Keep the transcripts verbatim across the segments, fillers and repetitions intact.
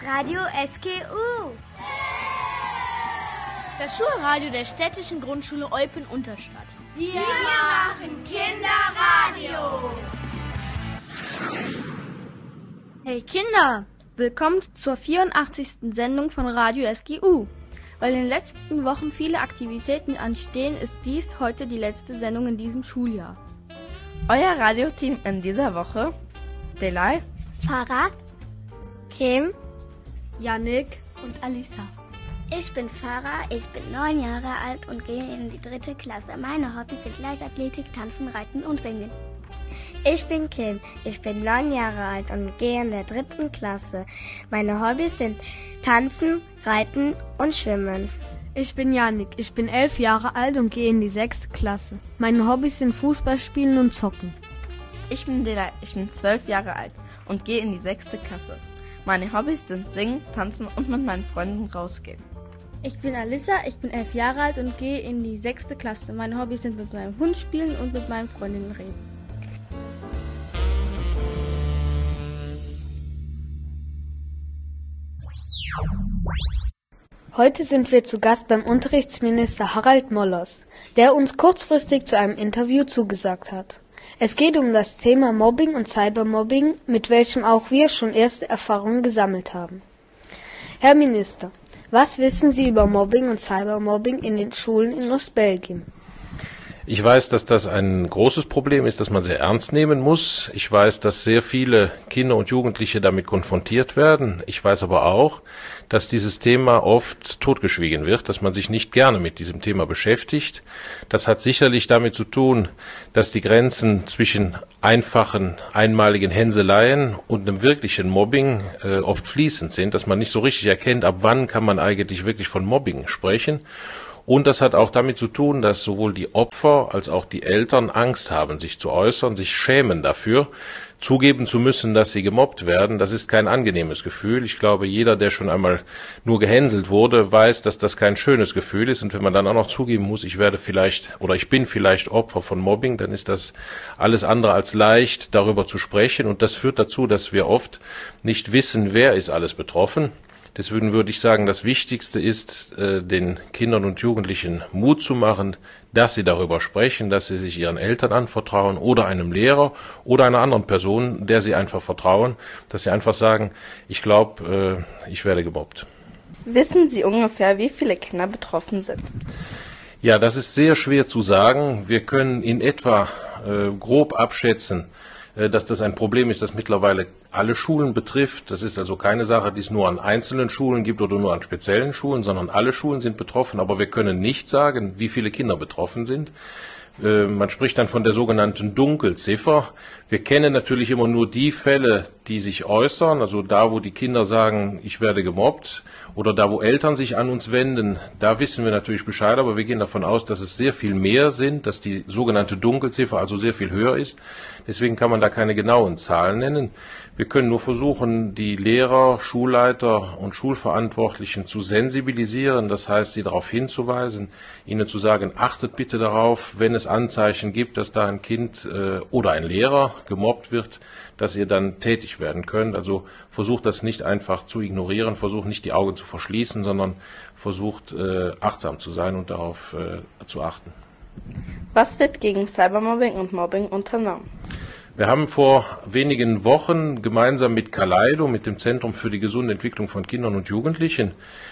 Radio S G U. Das Schulradio der städtischen Grundschule Eupen-Unterstadt. Wir machen Kinderradio. Hey Kinder, willkommen zur vierundachtzigsten Sendung von Radio S G U. Weil in den letzten Wochen viele Aktivitäten anstehen, ist dies heute die letzte Sendung in diesem Schuljahr. Euer Radioteam in dieser Woche: Delay, Farah, Kim, Yannick und Alisa. Ich bin Farah, ich bin neun Jahre alt und gehe in die dritte Klasse. Meine Hobbys sind Leichtathletik, Tanzen, Reiten und Singen. Ich bin Kim, ich bin neun Jahre alt und gehe in der dritten Klasse. Meine Hobbys sind Tanzen, Reiten und Schwimmen. Ich bin Yannick, ich bin elf Jahre alt und gehe in die sechste Klasse. Meine Hobbys sind Fußball spielen und zocken. ich bin Delay, ich bin zwölf Jahre alt und gehe in die sechste Klasse. Meine Hobbys sind Singen, Tanzen und mit meinen Freunden rausgehen. Ich bin Alissa, ich bin elf Jahre alt und gehe in die sechste Klasse. Meine Hobbys sind mit meinem Hund spielen und mit meinen Freundinnen reden. Heute sind wir zu Gast beim Unterrichtsminister Harald Mollers, der uns kurzfristig zu einem Interview zugesagt hat. Es geht um das Thema Mobbing und Cybermobbing, mit welchem auch wir schon erste Erfahrungen gesammelt haben. Herr Minister, was wissen Sie über Mobbing und Cybermobbing in den Schulen in Ostbelgien? Ich weiß, dass das ein großes Problem ist, das man sehr ernst nehmen muss. Ich weiß, dass sehr viele Kinder und Jugendliche damit konfrontiert werden. Ich weiß aber auch, dass dieses Thema oft totgeschwiegen wird, dass man sich nicht gerne mit diesem Thema beschäftigt. Das hat sicherlich damit zu tun, dass die Grenzen zwischen einfachen, einmaligen Hänseleien und einem wirklichen Mobbing äh, oft fließend sind, dass man nicht so richtig erkennt, ab wann kann man eigentlich wirklich von Mobbing sprechen. Und das hat auch damit zu tun, dass sowohl die Opfer als auch die Eltern Angst haben, sich zu äußern, sich schämen dafür, zugeben zu müssen, dass sie gemobbt werden. Das ist kein angenehmes Gefühl. Ich glaube, jeder, der schon einmal nur gehänselt wurde, weiß, dass das kein schönes Gefühl ist. Und wenn man dann auch noch zugeben muss, ich werde vielleicht oder ich bin vielleicht Opfer von Mobbing, dann ist das alles andere als leicht, darüber zu sprechen. Und das führt dazu, dass wir oft nicht wissen, wer ist alles betroffen. Deswegen würde ich sagen, das Wichtigste ist, den Kindern und Jugendlichen Mut zu machen, dass sie darüber sprechen, dass sie sich ihren Eltern anvertrauen oder einem Lehrer oder einer anderen Person, der sie einfach vertrauen, dass sie einfach sagen, ich glaube, ich werde gemobbt. Wissen Sie ungefähr, wie viele Kinder betroffen sind? Ja, das ist sehr schwer zu sagen. Wir können in etwa äh, grob abschätzen, dass das ein Problem ist, das mittlerweile alle Schulen betrifft. Das ist also keine Sache, die es nur an einzelnen Schulen gibt oder nur an speziellen Schulen, sondern alle Schulen sind betroffen. Aber wir können nicht sagen, wie viele Kinder betroffen sind. Man spricht dann von der sogenannten Dunkelziffer. Wir kennen natürlich immer nur die Fälle, die sich äußern, also da, wo die Kinder sagen, ich werde gemobbt, oder da, wo Eltern sich an uns wenden, da wissen wir natürlich Bescheid, aber wir gehen davon aus, dass es sehr viel mehr sind, dass die sogenannte Dunkelziffer also sehr viel höher ist. Deswegen kann man da keine genauen Zahlen nennen. Wir können nur versuchen, die Lehrer, Schulleiter und Schulverantwortlichen zu sensibilisieren, das heißt, sie darauf hinzuweisen, ihnen zu sagen, achtet bitte darauf, wenn es Anzeichen gibt, dass da ein Kind äh, oder ein Lehrer gemobbt wird, dass ihr dann tätig werden könnt. Also versucht das nicht einfach zu ignorieren, versucht nicht die Augen zu verschließen, sondern versucht äh, achtsam zu sein und darauf äh, zu achten. Was wird gegen Cybermobbing und Mobbing unternommen? Wir haben vor wenigen Wochen gemeinsam mit Kaleido, mit dem Zentrum für die gesunde Entwicklung von Kindern und Jugendlichen,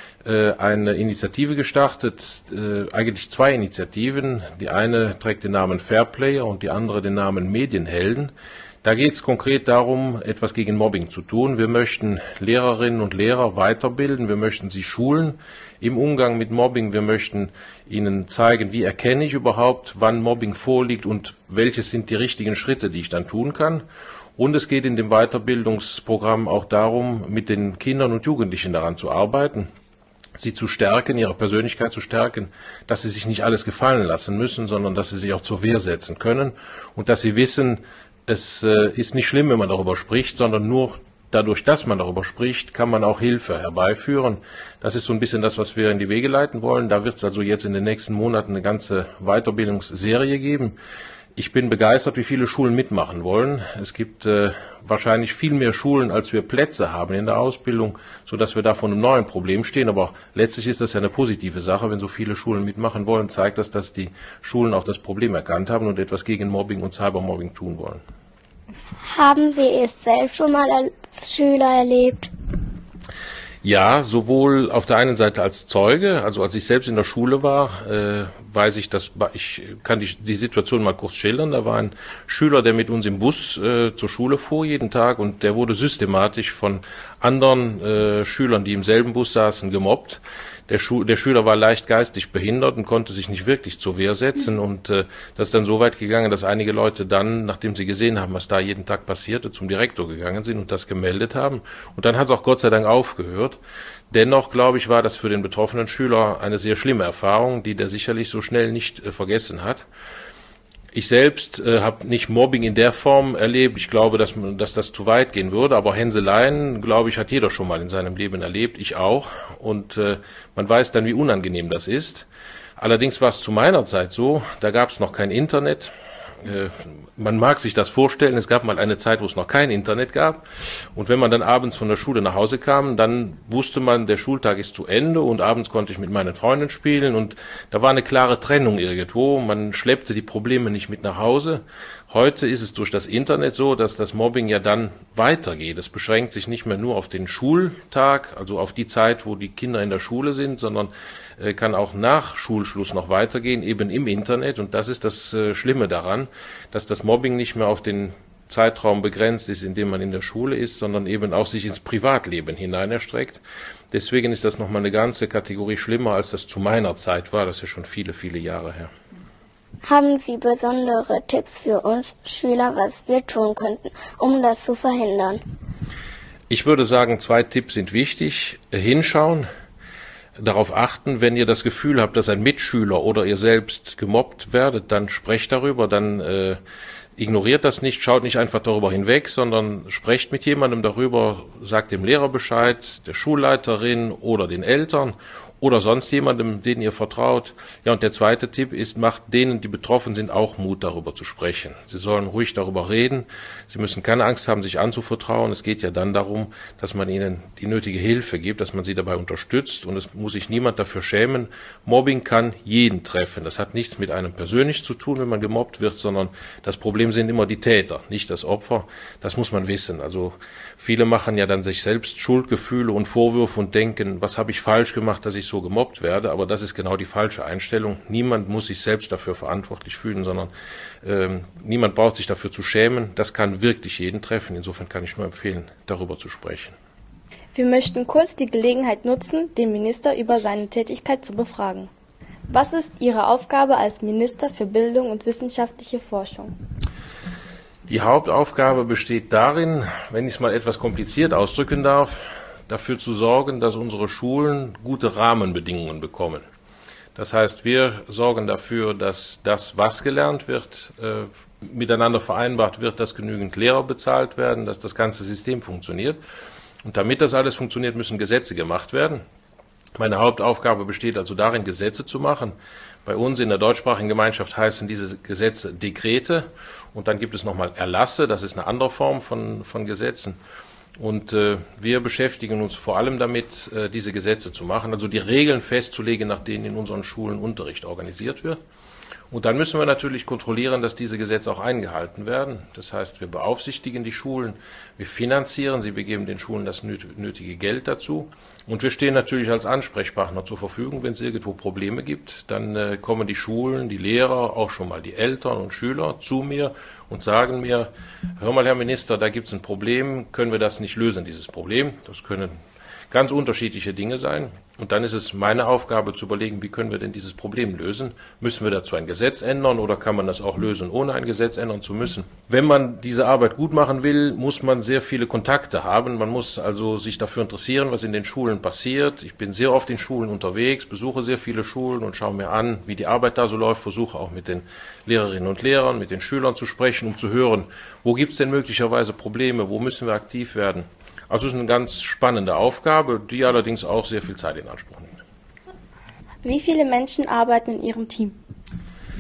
eine Initiative gestartet, eigentlich zwei Initiativen. Die eine trägt den Namen Fairplayer und die andere den Namen Medienhelden. Da geht es konkret darum, etwas gegen Mobbing zu tun. Wir möchten Lehrerinnen und Lehrer weiterbilden, wir möchten sie schulen im Umgang mit Mobbing. Wir möchten ihnen zeigen, wie erkenne ich überhaupt, wann Mobbing vorliegt und welche sind die richtigen Schritte, die ich dann tun kann. Und es geht in dem Weiterbildungsprogramm auch darum, mit den Kindern und Jugendlichen daran zu arbeiten, sie zu stärken, ihre Persönlichkeit zu stärken, dass sie sich nicht alles gefallen lassen müssen, sondern dass sie sich auch zur Wehr setzen können und dass sie wissen, es äh, ist nicht schlimm, wenn man darüber spricht, sondern nur dadurch, dass man darüber spricht, kann man auch Hilfe herbeiführen. Das ist so ein bisschen das, was wir in die Wege leiten wollen. Da wird es also jetzt in den nächsten Monaten eine ganze Weiterbildungsserie geben. Ich bin begeistert, wie viele Schulen mitmachen wollen. Es gibt äh, wahrscheinlich viel mehr Schulen, als wir Plätze haben in der Ausbildung, sodass wir da vor einem neuen Problem stehen. Aber letztlich ist das ja eine positive Sache. Wenn so viele Schulen mitmachen wollen, zeigt das, dass die Schulen auch das Problem erkannt haben und etwas gegen Mobbing und Cybermobbing tun wollen. Haben Sie es selbst schon mal als Schüler erlebt? Ja, sowohl auf der einen Seite als Zeuge, also als ich selbst in der Schule war, äh, weiß ich, dass ich kann die, die Situation mal kurz schildern. Da war ein Schüler, der mit uns im Bus äh, zur Schule fuhr jeden Tag und der wurde systematisch von anderen äh, Schülern, die im selben Bus saßen, gemobbt. Der, Schu der Schüler war leicht geistig behindert und konnte sich nicht wirklich zur Wehr setzen. Und äh, das ist dann so weit gegangen, dass einige Leute dann, nachdem sie gesehen haben, was da jeden Tag passierte, zum Direktor gegangen sind und das gemeldet haben. Und dann hat es auch Gott sei Dank aufgehört. Dennoch, glaube ich, war das für den betroffenen Schüler eine sehr schlimme Erfahrung, die der sicherlich so schnell nicht äh, vergessen hat. Ich selbst äh, habe nicht Mobbing in der Form erlebt. Ich glaube, dass, dass das zu weit gehen würde. Aber Hänseleien, glaube ich, hat jeder schon mal in seinem Leben erlebt. Ich auch. Und äh, man weiß dann, wie unangenehm das ist. Allerdings war es zu meiner Zeit so, da gab es noch kein Internet. Äh, man mag sich das vorstellen, es gab mal eine Zeit, wo es noch kein Internet gab. Und wenn man dann abends von der Schule nach Hause kam, dann wusste man, der Schultag ist zu Ende und abends konnte ich mit meinen Freunden spielen. Und da war eine klare Trennung irgendwo. Man schleppte die Probleme nicht mit nach Hause. Heute ist es durch das Internet so, dass das Mobbing ja dann weitergeht. Es beschränkt sich nicht mehr nur auf den Schultag, also auf die Zeit, wo die Kinder in der Schule sind, sondern äh, kann auch nach Schulschluss noch weitergehen, eben im Internet. Und das ist das äh, Schlimme daran, dass das Mobbing nicht mehr auf den Zeitraum begrenzt ist, in dem man in der Schule ist, sondern eben auch sich ins Privatleben hinein erstreckt. Deswegen ist das nochmal eine ganze Kategorie schlimmer, als das zu meiner Zeit war. Das ist ja schon viele, viele Jahre her. Haben Sie besondere Tipps für uns Schüler, was wir tun könnten, um das zu verhindern? Ich würde sagen, zwei Tipps sind wichtig. Hinschauen, darauf achten, wenn ihr das Gefühl habt, dass ein Mitschüler oder ihr selbst gemobbt werdet, dann sprecht darüber, dann äh, ignoriert das nicht, schaut nicht einfach darüber hinweg, sondern sprecht mit jemandem darüber, sagt dem Lehrer Bescheid, der Schulleiterin oder den Eltern oder sonst jemandem, den ihr vertraut. Ja, und der zweite Tipp ist, macht denen, die betroffen sind, auch Mut, darüber zu sprechen. Sie sollen ruhig darüber reden. Sie müssen keine Angst haben, sich anzuvertrauen. Es geht ja dann darum, dass man ihnen die nötige Hilfe gibt, dass man sie dabei unterstützt. Und es muss sich niemand dafür schämen. Mobbing kann jeden treffen. Das hat nichts mit einem persönlich zu tun, wenn man gemobbt wird, sondern das Problem sind immer die Täter, nicht das Opfer. Das muss man wissen. Also viele machen ja dann sich selbst Schuldgefühle und Vorwürfe und denken, was habe ich falsch gemacht, dass ich so gemobbt werde, aber das ist genau die falsche Einstellung. Niemand muss sich selbst dafür verantwortlich fühlen, sondern ähm, niemand braucht sich dafür zu schämen. Das kann wirklich jeden treffen. Insofern kann ich nur empfehlen, darüber zu sprechen. Wir möchten kurz die Gelegenheit nutzen, den Minister über seine Tätigkeit zu befragen. Was ist Ihre Aufgabe als Minister für Bildung und wissenschaftliche Forschung? Die Hauptaufgabe besteht darin, wenn ich es mal etwas kompliziert ausdrücken darf, dafür zu sorgen, dass unsere Schulen gute Rahmenbedingungen bekommen. Das heißt, wir sorgen dafür, dass das, was gelernt wird, äh, miteinander vereinbart wird, dass genügend Lehrer bezahlt werden, dass das ganze System funktioniert. Und damit das alles funktioniert, müssen Gesetze gemacht werden. Meine Hauptaufgabe besteht also darin, Gesetze zu machen. Bei uns in der deutschsprachigen Gemeinschaft heißen diese Gesetze Dekrete. Und dann gibt es nochmal Erlasse, das ist eine andere Form von, von Gesetzen. Und äh, wir beschäftigen uns vor allem damit, äh, diese Gesetze zu machen, also die Regeln festzulegen, nach denen in unseren Schulen Unterricht organisiert wird. Und dann müssen wir natürlich kontrollieren, dass diese Gesetze auch eingehalten werden. Das heißt, wir beaufsichtigen die Schulen, wir finanzieren sie, wir geben den Schulen das nötige Geld dazu. Und wir stehen natürlich als Ansprechpartner zur Verfügung, wenn es irgendwo Probleme gibt. Dann äh, kommen die Schulen, die Lehrer, auch schon mal die Eltern und Schüler zu mir und sagen mir, hör mal, Herr Minister, da gibt es ein Problem, können wir das nicht lösen, dieses Problem? Das können ganz unterschiedliche Dinge sein. Und dann ist es meine Aufgabe zu überlegen, wie können wir denn dieses Problem lösen? Müssen wir dazu ein Gesetz ändern oder kann man das auch lösen, ohne ein Gesetz ändern zu müssen? Wenn man diese Arbeit gut machen will, muss man sehr viele Kontakte haben. Man muss also sich dafür interessieren, was in den Schulen passiert. Ich bin sehr oft in Schulen unterwegs, besuche sehr viele Schulen und schaue mir an, wie die Arbeit da so läuft, versuche auch mit den Lehrerinnen und Lehrern, mit den Schülern zu sprechen, um zu hören, wo gibt es denn möglicherweise Probleme, wo müssen wir aktiv werden? Also es ist eine ganz spannende Aufgabe, die allerdings auch sehr viel Zeit in Anspruch nimmt. Wie viele Menschen arbeiten in Ihrem Team?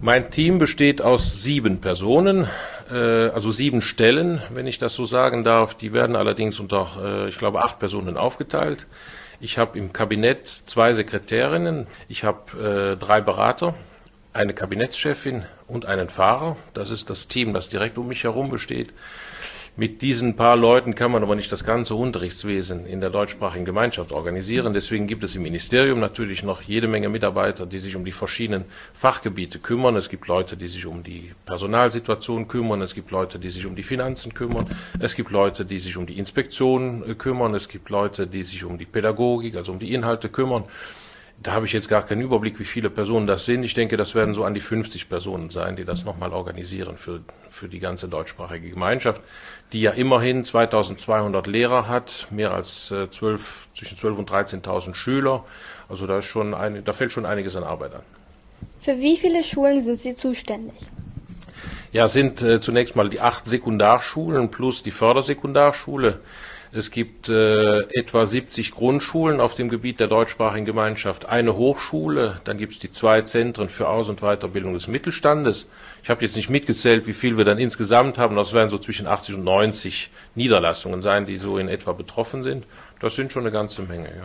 Mein Team besteht aus sieben Personen, äh, also sieben Stellen, wenn ich das so sagen darf. Die werden allerdings unter, äh, ich glaube, acht Personen aufgeteilt. Ich habe im Kabinett zwei Sekretärinnen, ich habe äh, drei Berater, eine Kabinettschefin und einen Fahrer. Das ist das Team, das direkt um mich herum besteht. Mit diesen paar Leuten kann man aber nicht das ganze Unterrichtswesen in der deutschsprachigen Gemeinschaft organisieren. Deswegen gibt es im Ministerium natürlich noch jede Menge Mitarbeiter, die sich um die verschiedenen Fachgebiete kümmern. Es gibt Leute, die sich um die Personalsituation kümmern. Es gibt Leute, die sich um die Finanzen kümmern. Es gibt Leute, die sich um die Inspektion kümmern. Es gibt Leute, die sich um die Pädagogik, also um die Inhalte kümmern. Da habe ich jetzt gar keinen Überblick, wie viele Personen das sind. Ich denke, das werden so an die fünfzig Personen sein, die das nochmal organisieren für, für die ganze deutschsprachige Gemeinschaft, die ja immerhin zweitausendzweihundert Lehrer hat, mehr als äh, zwölf, zwischen zwölf und dreizehntausend Schüler. Also da ist schon eine, da fällt schon einiges an Arbeit an. Für wie viele Schulen sind Sie zuständig? Ja, es sind äh, zunächst mal die acht Sekundarschulen plus die Fördersekundarschule. Es gibt äh, etwa siebzig Grundschulen auf dem Gebiet der deutschsprachigen Gemeinschaft, eine Hochschule, dann gibt es die zwei Zentren für Aus- und Weiterbildung des Mittelstandes. Ich habe jetzt nicht mitgezählt, wie viel wir dann insgesamt haben, das werden so zwischen achtzig und neunzig Niederlassungen sein, die so in etwa betroffen sind. Das sind schon eine ganze Menge, ja.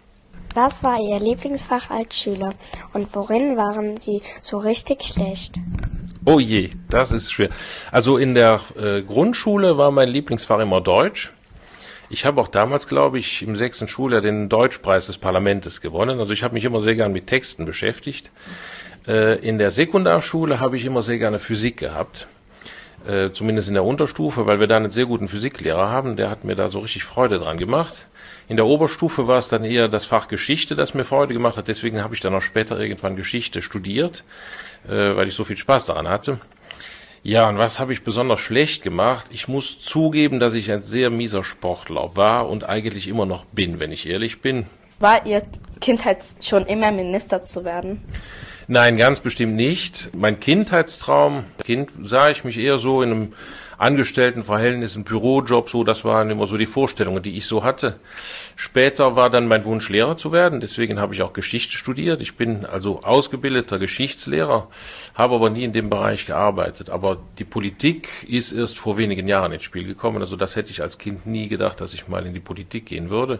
Was war Ihr Lieblingsfach als Schüler und worin waren Sie so richtig schlecht? Oh je, das ist schwer. Also in der äh, Grundschule war mein Lieblingsfach immer Deutsch. Ich habe auch damals, glaube ich, im sechsten Schuljahr den Deutschpreis des Parlaments gewonnen. Also ich habe mich immer sehr gern mit Texten beschäftigt. Äh, in der Sekundarschule habe ich immer sehr gerne Physik gehabt. Äh, zumindest in der Unterstufe, weil wir da einen sehr guten Physiklehrer haben. Der hat mir da so richtig Freude dran gemacht. In der Oberstufe war es dann eher das Fach Geschichte, das mir Freude gemacht hat. Deswegen habe ich dann auch später irgendwann Geschichte studiert, äh, weil ich so viel Spaß daran hatte. Ja, und was habe ich besonders schlecht gemacht? Ich muss zugeben, dass ich ein sehr mieser Sportler war und eigentlich immer noch bin, wenn ich ehrlich bin. War Ihr Kindheit schon immer Minister zu werden? Nein, ganz bestimmt nicht. Mein Kindheitstraum, Kind sah ich mich eher so in einem Angestelltenverhältnis, ein Bürojob, so, das waren immer so die Vorstellungen, die ich so hatte. Später war dann mein Wunsch, Lehrer zu werden, deswegen habe ich auch Geschichte studiert. Ich bin also ausgebildeter Geschichtslehrer, habe aber nie in dem Bereich gearbeitet. Aber die Politik ist erst vor wenigen Jahren ins Spiel gekommen, also das hätte ich als Kind nie gedacht, dass ich mal in die Politik gehen würde.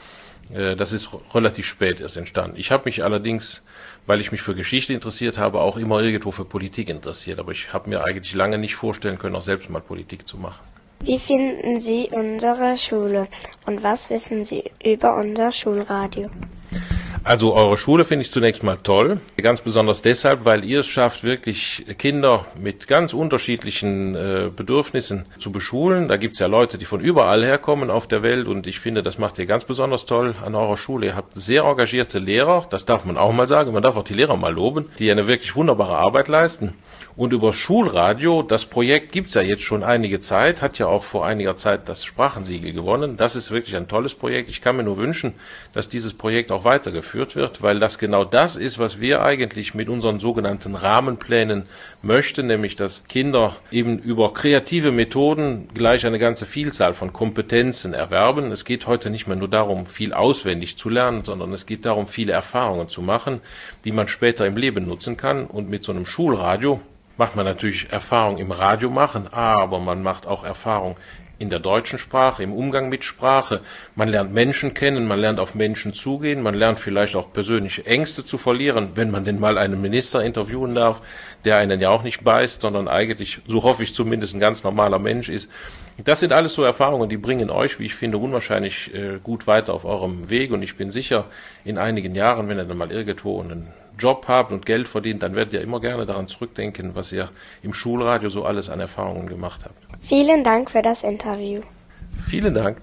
Das ist relativ spät erst entstanden. Ich habe mich allerdings, weil ich mich für Geschichte interessiert habe, auch immer irgendwo für Politik interessiert. Aber ich habe mir eigentlich lange nicht vorstellen können, auch selbst mal Politik zu machen. Wie finden Sie unsere Schule und was wissen Sie über unser Schulradio? Also eure Schule finde ich zunächst mal toll, ganz besonders deshalb, weil ihr es schafft, wirklich Kinder mit ganz unterschiedlichen äh, Bedürfnissen zu beschulen. Da gibt es ja Leute, die von überall herkommen auf der Welt und ich finde, das macht ihr ganz besonders toll an eurer Schule. Ihr habt sehr engagierte Lehrer, das darf man auch mal sagen, man darf auch die Lehrer mal loben, die eine wirklich wunderbare Arbeit leisten. Und über Schulradio, das Projekt gibt's ja jetzt schon einige Zeit, hat ja auch vor einiger Zeit das Sprachensiegel gewonnen. Das ist wirklich ein tolles Projekt. Ich kann mir nur wünschen, dass dieses Projekt auch weitergeführt wird, weil das genau das ist, was wir eigentlich mit unseren sogenannten Rahmenplänen möchten, nämlich dass Kinder eben über kreative Methoden gleich eine ganze Vielzahl von Kompetenzen erwerben. Es geht heute nicht mehr nur darum, viel auswendig zu lernen, sondern es geht darum, viele Erfahrungen zu machen, die man später im Leben nutzen kann. Und mit so einem Schulradio macht man natürlich Erfahrung im Radio machen, aber man macht auch Erfahrung in der deutschen Sprache, im Umgang mit Sprache. Man lernt Menschen kennen, man lernt auf Menschen zugehen, man lernt vielleicht auch persönliche Ängste zu verlieren, wenn man denn mal einen Minister interviewen darf, der einen ja auch nicht beißt, sondern eigentlich, so hoffe ich zumindest, ein ganz normaler Mensch ist. Das sind alles so Erfahrungen, die bringen euch, wie ich finde, unwahrscheinlich äh, gut weiter auf eurem Weg und ich bin sicher, in einigen Jahren, wenn ihr dann mal irgendwo einen Job habt und Geld verdient, dann werdet ihr immer gerne daran zurückdenken, was ihr im Schulradio so alles an Erfahrungen gemacht habt. Vielen Dank für das Interview. Vielen Dank.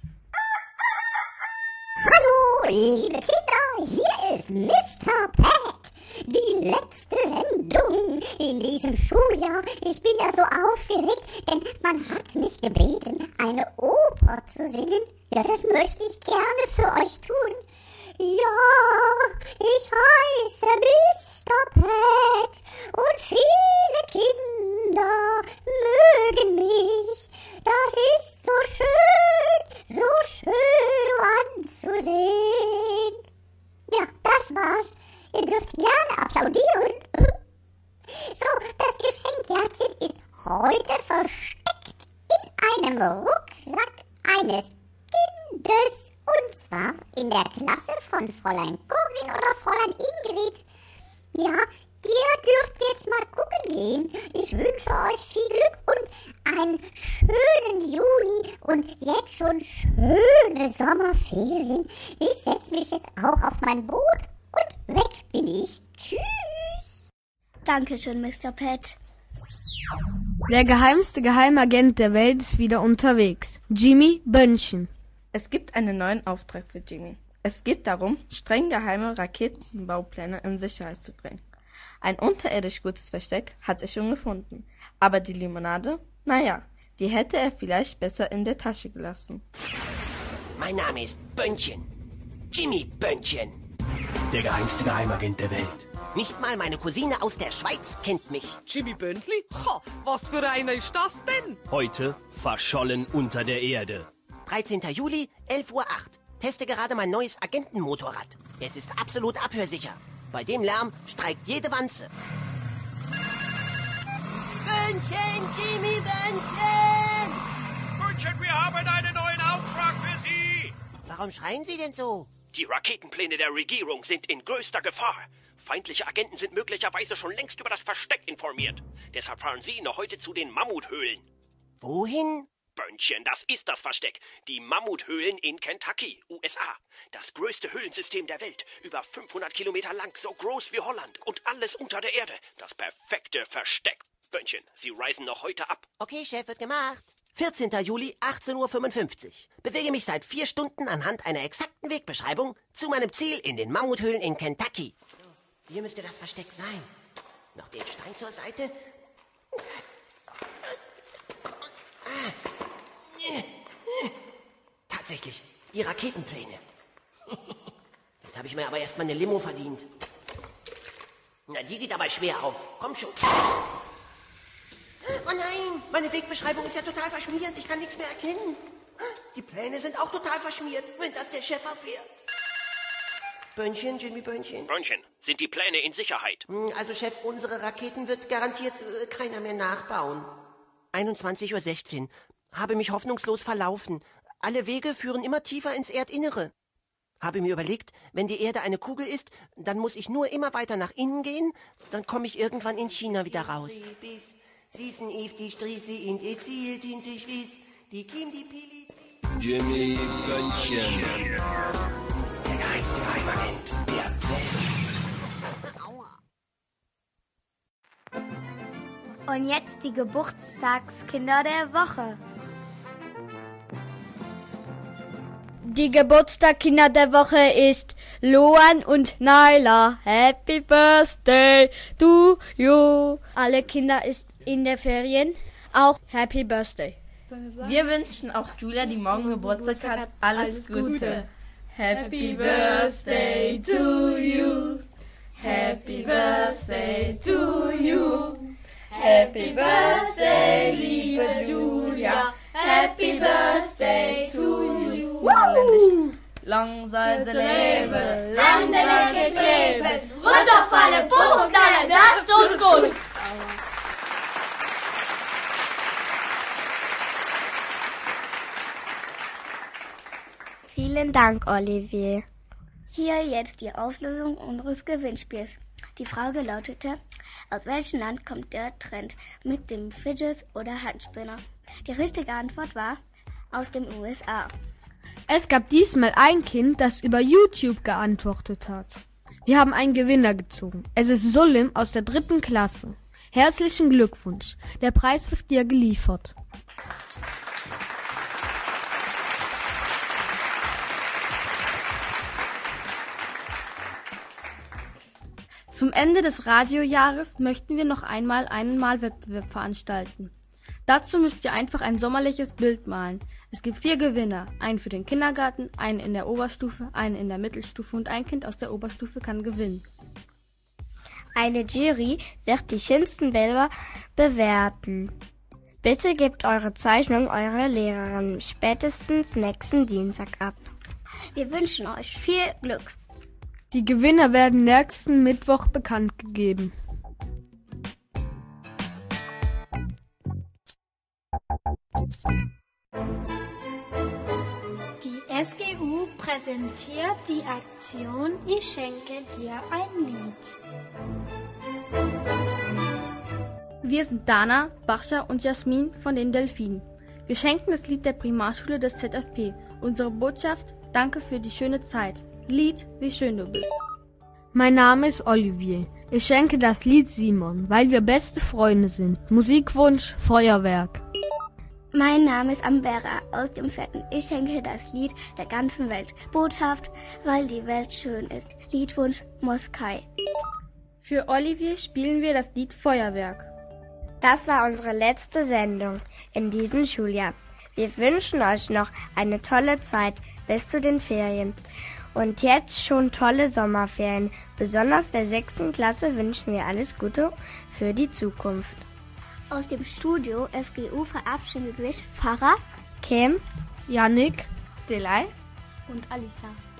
Hallo, liebe Kinder, hier ist Mister Pat. Die letzte Sendung in diesem Schuljahr. Ich bin ja so aufgeregt, denn man hat mich gebeten, eine Oper zu singen. Ja, das möchte ich gerne für euch tun. Ja, ich heiße Mister Pat und viele Kinder mögen mich. Das ist so schön, so schön anzusehen. Ja, das war's. Ihr dürft gerne applaudieren. So, das Geschenkkärtchen ist heute versteckt in einem Rucksack eines Kindes. Und zwar in der Klasse von Fräulein Corinne oder Fräulein Ingrid. Ja, ihr dürft jetzt mal gucken gehen. Ich wünsche euch viel Glück und einen schönen Juli und jetzt schon schöne Sommerferien. Ich setze mich jetzt auch auf mein Boot und weg bin ich. Tschüss. Dankeschön, Mister Pat. Der geheimste Geheimagent der Welt ist wieder unterwegs. Jimmy Bönnchen. Es gibt einen neuen Auftrag für Jimmy. Es geht darum, streng geheime Raketenbaupläne in Sicherheit zu bringen. Ein unterirdisch gutes Versteck hat er schon gefunden. Aber die Limonade? Naja, die hätte er vielleicht besser in der Tasche gelassen. Mein Name ist Bönnchen. Jimmy Bönnchen. Der geheimste Geheimagent der Welt. Nicht mal meine Cousine aus der Schweiz kennt mich. Jimmy Böntli? Ha, was für einer ist das denn? Heute verschollen unter der Erde. dreizehnter Juli, elf Uhr acht. Teste gerade mein neues Agentenmotorrad. Es ist absolut abhörsicher. Bei dem Lärm streikt jede Wanze. Bönnchen, Jimmy Bönnchen! Bönnchen, wir haben einen neuen Auftrag für Sie. Warum schreien Sie denn so? Die Raketenpläne der Regierung sind in größter Gefahr. Feindliche Agenten sind möglicherweise schon längst über das Versteck informiert. Deshalb fahren Sie noch heute zu den Mammuthöhlen. Wohin? Bönnchen, das ist das Versteck. Die Mammuthöhlen in Kentucky, U S A. Das größte Höhlensystem der Welt. Über fünfhundert Kilometer lang, so groß wie Holland. Und alles unter der Erde. Das perfekte Versteck. Bönnchen, Sie reisen noch heute ab. Okay, Chef, wird gemacht. vierzehnter Juli, achtzehn Uhr fünfundfünfzig. Bewege mich seit vier Stunden anhand einer exakten Wegbeschreibung zu meinem Ziel in den Mammuthöhlen in Kentucky. Hier müsste das Versteck sein. Noch den Stein zur Seite. Tatsächlich, die Raketenpläne. Jetzt habe ich mir aber erstmal eine Limo verdient. Na, die geht aber schwer auf. Komm schon. Oh nein, meine Wegbeschreibung ist ja total verschmiert. Ich kann nichts mehr erkennen. Die Pläne sind auch total verschmiert, wenn das der Chef erfährt. Bönnchen, Jimmy Bönnchen. Bönnchen, sind die Pläne in Sicherheit? Also, Chef, unsere Raketen wird garantiert äh, keiner mehr nachbauen. einundzwanzig Uhr sechzehn. Habe mich hoffnungslos verlaufen. Alle Wege führen immer tiefer ins Erdinnere. Habe mir überlegt, wenn die Erde eine Kugel ist, dann muss ich nur immer weiter nach innen gehen, dann komme ich irgendwann in China wieder raus. Jimmy Bönnchen. Der geheimste Geheimagent der Welt. Und jetzt die Geburtstagskinder der Woche. Die Geburtstagskinder der Woche ist Loan und Naila. Happy Birthday to you. Alle Kinder ist in der Ferien. Auch Happy Birthday. Wir wünschen auch Julia, die morgen Geburtstag hat, alles Gute. Happy Birthday to you. Happy Birthday to you. Happy Birthday, liebe Julia. Happy Birthday to you. Wow. Lang soll sie leben, lang der Lecke kleben, runterfallen, bumm, knallen, das tut gut. Vielen Dank, Olivier. Hier jetzt die Auflösung unseres Gewinnspiels. Die Frage lautete, aus welchem Land kommt der Trend mit dem Fidget oder Handspinner? Die richtige Antwort war aus den U S A. Es gab diesmal ein Kind, das über YouTube geantwortet hat. Wir haben einen Gewinner gezogen. Es ist Sulim aus der dritten Klasse. Herzlichen Glückwunsch. Der Preis wird dir geliefert. Zum Ende des Radiojahres möchten wir noch einmal einen Malwettbewerb veranstalten. Dazu müsst ihr einfach ein sommerliches Bild malen. Es gibt vier Gewinner, einen für den Kindergarten, einen in der Oberstufe, einen in der Mittelstufe und ein Kind aus der Oberstufe kann gewinnen. Eine Jury wird die schönsten Bilder bewerten. Bitte gebt eure Zeichnung eurer Lehrerin spätestens nächsten Dienstag ab. Wir wünschen euch viel Glück. Die Gewinner werden nächsten Mittwoch bekannt gegeben. präsentiert die Aktion Ich schenke dir ein Lied. Wir sind Dana, Barsha und Jasmin von den Delfinen. Wir schenken das Lied der Primarschule des Z F P. Unsere Botschaft: Danke für die schöne Zeit. Lied, wie schön du bist. Mein Name ist Olivier. Ich schenke das Lied Simon, weil wir beste Freunde sind. Musikwunsch, Feuerwerk. Mein Name ist Ambera aus dem Vierten. Ich schenke das Lied der ganzen Welt. Botschaft, weil die Welt schön ist. Liedwunsch, Moskai. Für Olivier spielen wir das Lied Feuerwerk. Das war unsere letzte Sendung in diesem Schuljahr. Wir wünschen euch noch eine tolle Zeit bis zu den Ferien. Und jetzt schon tolle Sommerferien. Besonders der sechsten Klasse wünschen wir alles Gute für die Zukunft. Aus dem Studio S G U verabschiedet sich Farah, Kim, Yannick, Delay und Alisa.